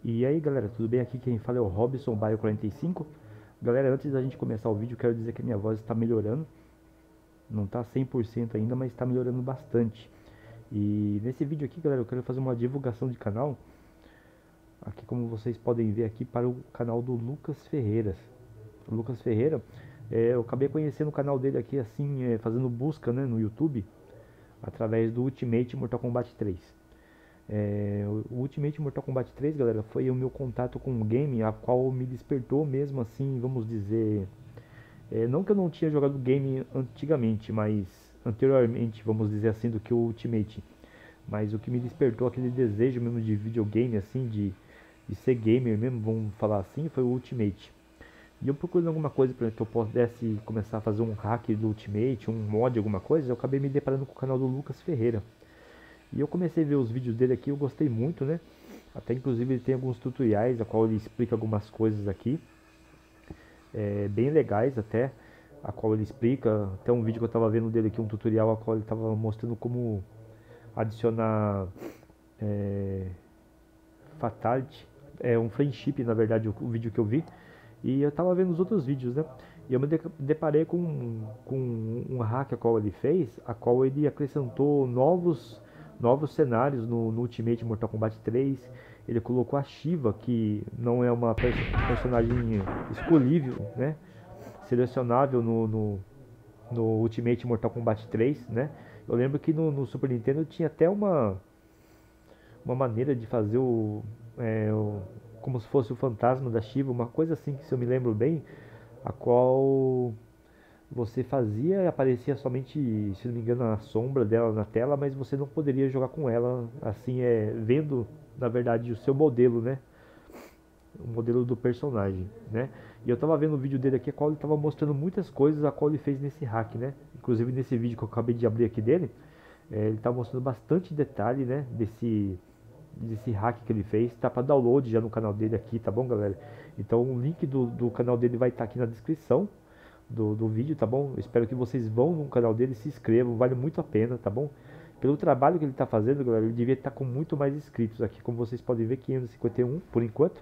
E aí galera, tudo bem? Aqui quem fala é o Robson Baio 45. Galera, antes da gente começar o vídeo, quero dizer que a minha voz está melhorando. Não está 100% ainda, mas está melhorando bastante. E nesse vídeo aqui, galera, eu quero fazer uma divulgação de canal. Aqui, como vocês podem ver aqui, para o canal do Lucas Ferreiras. O Lucas Ferreira, eu acabei conhecendo o canal dele aqui, assim, fazendo busca, né, no YouTube, através do Ultimate Mortal Kombat 3. O Ultimate Mortal Kombat 3, galera, foi o meu contato com o game, a qual me despertou mesmo assim, vamos dizer, não que eu não tinha jogado game antigamente, mas anteriormente, vamos dizer assim, do que o Ultimate, mas o que me despertou aquele desejo mesmo de videogame, assim, de ser gamer mesmo, vamos falar assim, foi o Ultimate. E eu procurando alguma coisa para que eu pudesse começar a fazer um hack do Ultimate, um mod, alguma coisa, eu acabei me deparando com o canal do Lucas Ferreira. E eu comecei a ver os vídeos dele aqui, eu gostei muito, né? Até inclusive ele tem alguns tutoriais, a qual ele explica algumas coisas aqui, bem legais até, a qual ele explica, até um vídeo que eu estava vendo dele aqui, um tutorial a qual ele estava mostrando como adicionar Fatality, um friendship na verdade o vídeo que eu vi, e eu estava vendo os outros vídeos, né? E eu me deparei com um hack a qual ele fez, a qual ele acrescentou novos cenários no Ultimate Mortal Kombat 3. Ele colocou a Shiva, que não é uma personagem escolhível, né? Selecionável no Ultimate Mortal Kombat 3, né? Eu lembro que no Super Nintendo tinha até uma maneira de fazer como se fosse o fantasma da Shiva, uma coisa assim que se eu me lembro bem, a qual você fazia e aparecia somente, se não me engano, a sombra dela na tela, mas você não poderia jogar com ela, assim, vendo, na verdade, o seu modelo, né? O modelo do personagem, né? E eu tava vendo o vídeo dele aqui, a qual ele tava mostrando muitas coisas a qual ele fez nesse hack, né? Inclusive nesse vídeo que eu acabei de abrir aqui dele, ele tá mostrando bastante detalhe, né? Desse hack que ele fez, tá para download já no canal dele aqui, tá bom, galera? Então o link do canal dele vai estar aqui na descrição do vídeo, tá bom? Eu espero que vocês vão no canal dele, se inscrevam, vale muito a pena, tá bom? Pelo trabalho que ele está fazendo, galera, ele devia estar com muito mais inscritos aqui, como vocês podem ver, 551 por enquanto.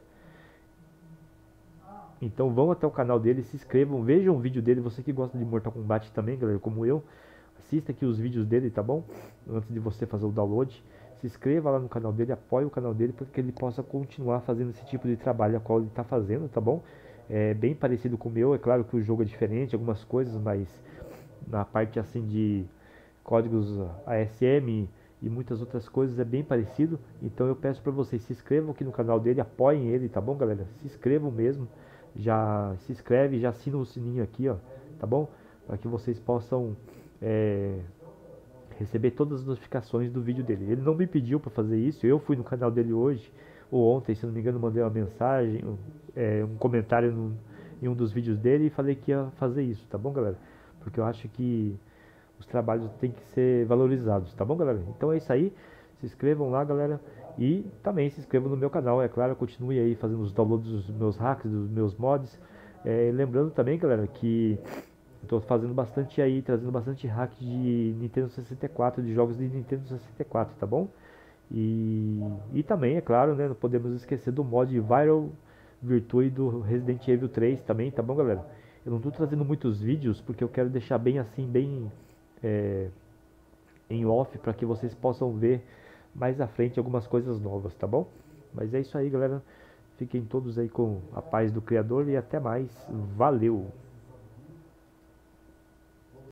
Então vão até o canal dele, se inscrevam, vejam o vídeo dele, você que gosta de Mortal Kombat também, galera, como eu, assista aqui os vídeos dele, tá bom? Antes de você fazer o download, se inscreva lá no canal dele, apoie o canal dele, para que ele possa continuar fazendo esse tipo de trabalho a qual ele está fazendo, tá bom? É bem parecido com o meu, é claro que o jogo é diferente, algumas coisas, mas na parte assim de códigos ASM e muitas outras coisas é bem parecido. Então eu peço para vocês, se inscrevam aqui no canal dele, apoiem ele, tá bom, galera? Se inscrevam mesmo, já se inscreve, já assina o sininho aqui, ó, tá bom? Para que vocês possam receber todas as notificações do vídeo dele. Ele não me pediu para fazer isso, eu fui no canal dele hoje ou ontem, se não me engano, mandei uma mensagem, um comentário em um dos vídeos dele e falei que ia fazer isso, tá bom, galera? Porque eu acho que os trabalhos têm que ser valorizados, tá bom, galera? Então é isso aí, se inscrevam lá, galera, e também se inscrevam no meu canal, é claro, continue aí fazendo os downloads dos meus hacks, dos meus mods. Lembrando também, galera, que estou fazendo bastante aí, trazendo bastante hack de Nintendo 64, de jogos de Nintendo 64, tá bom? E também, é claro, né, não podemos esquecer do mod Viral Virtue do Resident Evil 3 também, tá bom, galera? Eu não estou trazendo muitos vídeos porque eu quero deixar bem assim, bem em off, para que vocês possam ver mais à frente algumas coisas novas, tá bom? Mas é isso aí, galera. Fiquem todos aí com a paz do Criador e até mais. Valeu!